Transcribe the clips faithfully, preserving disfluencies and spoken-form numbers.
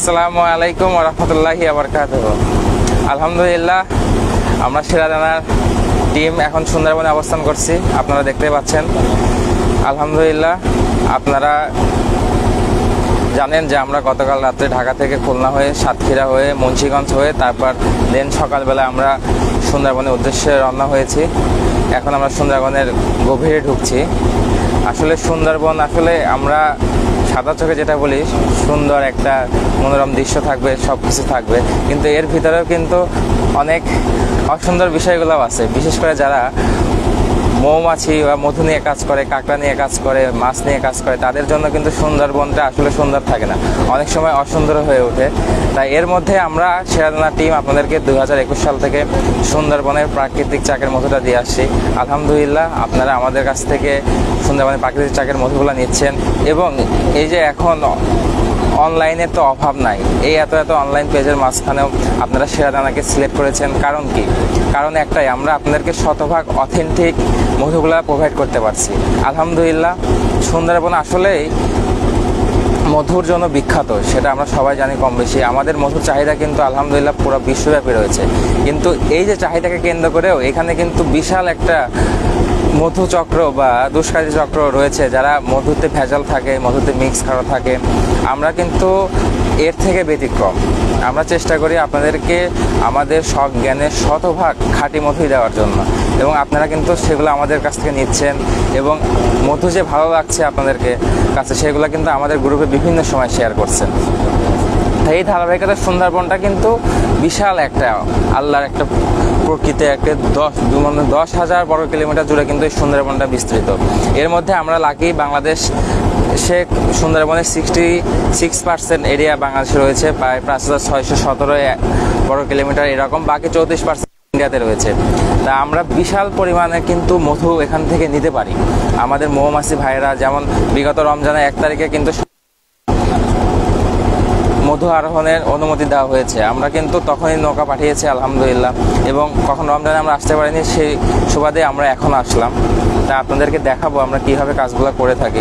আসসালামু আলাইকুম ওয়া রাহমাতুল্লাহি ওয়া বারাকাতুহু। আলহামদুলিল্লাহ, আমরা সেরাদানার টিম এখন সুন্দরবনে অবস্থান করছি, আপনারা দেখতে পাচ্ছেন। আলহামদুলিল্লাহ, আপনারা জানেন যে আমরা গতকাল রাত্রে ঢাকা থেকে খুলনা হয়ে, সাতক্ষীরা হয়ে, মুন্সিগঞ্জ হয়ে, তারপর দেন সকালবেলা আমরা সুন্দরবনের উদ্দেশ্যে রওনা হয়েছি। এখন আমরা সুন্দরবনের গভীরে ঢুকছি। আসলে সুন্দরবন, আসলে আমরা সাদা চোখে যেটা বলি সুন্দর একটা মনোরম দৃশ্য থাকবে, সব কিছু থাকবে, কিন্তু এর ভিতরেও কিন্তু অনেক অসুন্দর বিষয়গুলো আছে। বিশেষ করে যারা মৌমাছি বা মধু নিয়ে কাজ করে, কাঁকড়া নিয়ে কাজ করে, মাছ নিয়ে কাজ করে, তাদের জন্য কিন্তু সুন্দরবনটা আসলে সুন্দর থাকে না, অনেক সময় অসুন্দর হয়ে ওঠে। তাই এর মধ্যে আমরা সেরাদানা টিম আপনাদেরকে দুই হাজার একুশ সাল থেকে সুন্দরবনের প্রাকৃতিক চাকের মধুটা দিয়ে আসছি। আলহামদুলিল্লাহ, আপনারা আমাদের কাছ থেকে সুন্দরবনের প্রাকৃতিক চাকের মধুগুলো নিচ্ছেন। এবং এই যে এখন অনলাইনের তো অভাব নাই, এই এত এত অনলাইন পেজের মাঝখানেও আপনারা সেরাদানাকে সিলেক্ট করেছেন। কারণ কি? কারণ একটাই, আমরা আপনাদেরকে শতভাগ অথেন্টিক মধুগুলা প্রোভাইড করতে পারছি। আলহামদুলিল্লাহ, সুন্দরবন আসলেই মধুর জন্য বিখ্যাত, সেটা আমরা সবাই জানি কম বেশি। আমাদের মধুর চাহিদা কিন্তু আলহামদুলিল্লাহ পুরো বিশ্বব্যাপী রয়েছে। কিন্তু এই যে চাহিদাকে কেন্দ্র করেও এখানে কিন্তু বিশাল একটা মধু চক্র বা দুষ্কারী চক্র রয়েছে, যারা মধুতে ভেজাল থাকে, মধুতে মিক্স করা থাকে। আমরা কিন্তু এর থেকে ব্যতিক্রম। আমরা চেষ্টা করি আপনাদেরকে আমাদের সব জ্ঞানের শতভাগ খাঁটি মধুই দেওয়ার জন্য, এবং আপনারা কিন্তু সেগুলো আমাদের কাছ থেকে নিচ্ছেন। এবং মধু যে ভালো লাগছে আপনাদেরকে কাছে, সেগুলো কিন্তু আমাদের গ্রুপে বিভিন্ন সময় শেয়ার করছেন। এই ধারাবাহিকতা সুন্দরবনটা কিন্তু বিশাল একটা আল্লাহর একটা প্রকৃতি, একটা দশ মানে দশ হাজার বর্গ কিলোমিটার জুড়ে কিন্তু এই সুন্দরবনটা বিস্তৃত। এর মধ্যে আমরা লাকি, বাংলাদেশ সে সুন্দরবনের সিক্সটি সিক্স পার্সেন্ট এরিয়া বাংলাদেশে রয়েছে, প্রায় পাঁচ হাজার ছয়শো সতেরো বর্গ কিলোমিটার এরকম, বাকি চৌত্রিশ পার্সেন্ট ইন্ডিয়াতে রয়েছে। তা আমরা বিশাল পরিমাণে কিন্তু মধু এখান থেকে নিতে পারি। আমাদের মৌমাছি ভাইয়েরা, যেমন বিগত রমজানের এক তারিখে কিন্তু মধু আরোহণের অনুমতি দেওয়া হয়েছে, আমরা কিন্তু তখনই নৌকা পাঠিয়েছি আলহামদুলিল্লাহ। এবং কখন রমজানে আমরা আসতে পারিনি, সেই সুবাদে আমরা এখন আসলাম। তা আপনাদেরকে দেখাবো আমরা কীভাবে কাজগুলো করে থাকি।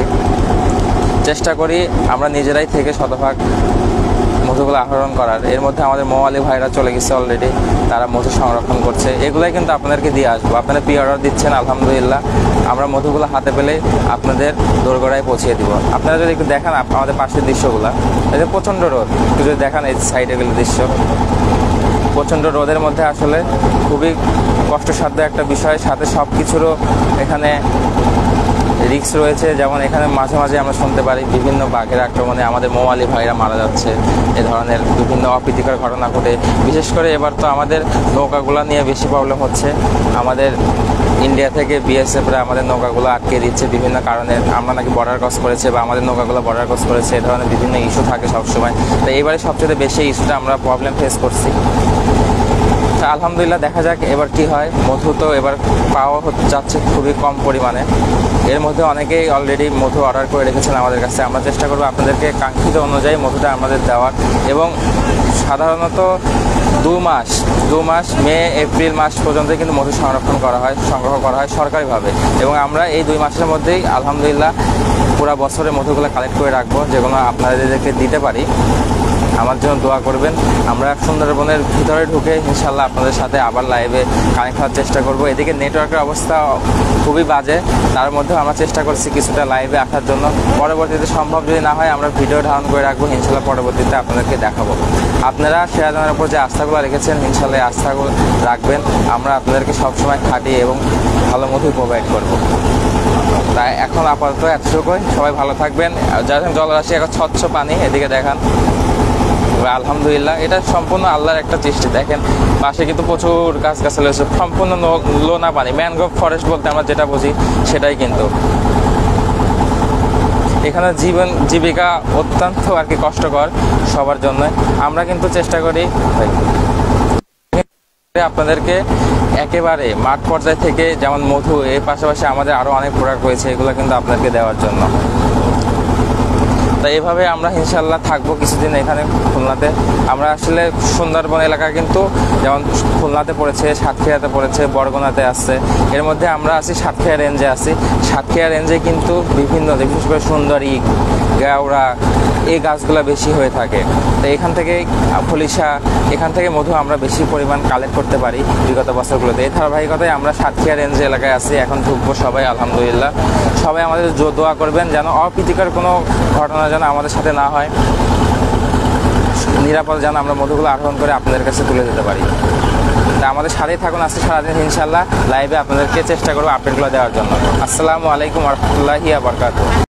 চেষ্টা করি আমরা নিজেরাই থেকে শতভাগ মধুগুলো আহরণ করার। এর মধ্যে আমাদের মৌয়ালি ভাইরা চলে গেছে অলরেডি, তারা মধু সংরক্ষণ করছে। এগুলাই কিন্তু আপনাদেরকে দিয়ে আসবো। আপনারা প্রি অর্ডার দিচ্ছেন, আলহামদুলিল্লাহ আমরা মধুগুলো হাতে পেলে আপনাদের দোরগোড়ায় পৌঁছিয়ে দিব। আপনারা যদি একটু দেখান আমাদের পাশের দৃশ্যগুলো, এই যে প্রচণ্ড রোদ, একটু যদি দেখান এই সাইডে গেলে দৃশ্য, প্রচণ্ড রোদের মধ্যে আসলে খুবই কষ্টসাধ্য একটা বিষয়। সাথে সব কিছুরও এখানে রিস্ক রয়েছে। যেমন এখানে মাঝে মাঝে আমরা শুনতে পারি বিভিন্ন বাঘের আক্রমণে আমাদের মৌয়ালি ভাইরা মারা যাচ্ছে, এ ধরনের বিভিন্ন অপ্রীতিকর ঘটনা ঘটে। বিশেষ করে এবার তো আমাদের নৌকাগুলো নিয়ে বেশি প্রবলেম হচ্ছে। আমাদের ইন্ডিয়া থেকে বিএসএফরা আমাদের নৌকাগুলো আটকে দিচ্ছে বিভিন্ন কারণে। আমরা নাকি বর্ডার ক্রস করেছে বা আমাদের নৌকাগুলো বর্ডার ক্রস করেছে, এ ধরনের বিভিন্ন ইস্যু থাকে সবসময়। তো এইবারে সবচেয়ে বেশি ইস্যুটা আমরা প্রবলেম ফেস করছি। আলহামদুলিল্লাহ, দেখা যাক এবার কি হয়। মধু তো এবার পাওয়া যাচ্ছে খুবই কম পরিমাণে। এর মধ্যে অনেকেই অলরেডি মধু অর্ডার করে রেখেছেন আমাদের কাছে। আমরা চেষ্টা করবো আপনাদেরকে কাঙ্ক্ষিত অনুযায়ী মধুটা আমাদের দেওয়ার। এবং সাধারণত দু মাস দু মাস মে এপ্রিল মাস পর্যন্ত কিন্তু মধু সংরক্ষণ করা হয়, সংগ্রহ করা হয় সরকারিভাবে। এবং আমরা এই দুই মাসের মধ্যেই আলহামদুলিল্লাহ পুরো বছরে মধুগুলো কালেক্ট করে রাখবো, যেগুলো আপনাদেরকে দিতে পারি। আমার জন্য দোয়া করবেন। আমরা সুন্দরবনের ভিতরে ঢুকে ইনশাল্লাহ আপনাদের সাথে আবার লাইভে কানেক্ট হওয়ার চেষ্টা করব। এদিকে নেটওয়ার্কের অবস্থা খুবই বাজে, তার মধ্যেও আমরা চেষ্টা করছি কিছুটা লাইভে আসার জন্য। পরবর্তীতে সম্ভব যদি না হয় আমরা ভিডিও ধারণ করে রাখবো, ইনশাল্লাহ পরবর্তীতে আপনাদেরকে দেখাবো। আপনারা সেরাদানার উপর যে আস্থাগুলো রেখেছেন, ইনশাল্লাহ আস্থাগুলো রাখবেন। আমরা আপনাদেরকে সবসময় খাটিয়ে এবং ভালো মধু প্রোভাইড করবো। তাই এখন আপাতত এতটুকুই। সবাই ভালো থাকবেন। যারা জলরাশি এখন স্বচ্ছ পানি, এদিকে দেখান। আলহামদুলিল্লাহ, এটা সম্পূর্ণ আল্লাহর একটা সৃষ্টি। দেখেন পাশে কিন্তু প্রচুর গাছ গাছালি রয়েছে, সম্পূর্ণ লোনা পানি, ম্যানগ্রোভ ফরেস্ট বলতে আমরা যেটা বুঝি সেটাই। কিন্তু এখানে জীবন জীবিকা অত্যন্ত আর কি কষ্টকর সবার জন্য। আমরা কিন্তু চেষ্টা করি আপনাদেরকে একেবারে মাঠ পর্যায় থেকে, যেমন মধু, এর পাশাপাশি আমাদের আরও অনেক প্রোডাক্ট রয়েছে, এগুলো কিন্তু আপনাদেরকে দেওয়ার জন্য। তাই এভাবে আমরা ইনশাল্লাহ থাকবো কিছুদিন এখানে খুলনাতে। আমরা আসলে সুন্দরবন এলাকা কিন্তু যেমন খুলনাতে পড়েছে, সাতক্ষীরাতে পড়েছে, বরগুনাতে আসছে। এর মধ্যে আমরা আছি সাতক্ষীরা রেঞ্জে আছি। সাতক্ষীরা রেঞ্জে কিন্তু বিভিন্ন, বিশেষ করে সুন্দরী, গাওড়া, এই গাছগুলো বেশি হয়ে থাকে। তো এখান থেকে ফলিশা, এখান থেকে মধু আমরা বেশি পরিমাণ কালেক্ট করতে পারি বিগত বছরগুলোতে। এই ধারাবাহিকতায় আমরা সাতক্ষীরা রেঞ্জ এলাকায় আছি, এখন ঢুকবো সবাই আলহামদুলিল্লাহ। সবাই আমাদের দোয়া করবেন যেন অপ্রীতিকর কোনো ঘটনা যেন আমাদের সাথে না হয়, নিরাপদ যেন আমরা মধুগুলো আরোহণ করে আপনাদের কাছে তুলে দিতে পারি। তা আমাদের সাথেই থাকুন আজকে সারাদিন ইনশাল্লাহ, লাইভে আপনাদেরকে চেষ্টা করবো আপডেটগুলো দেওয়ার জন্য। আসসালামু আলাইকুম ওয়া রাহমাতুল্লাহি ওয়া বারাকাতুহু।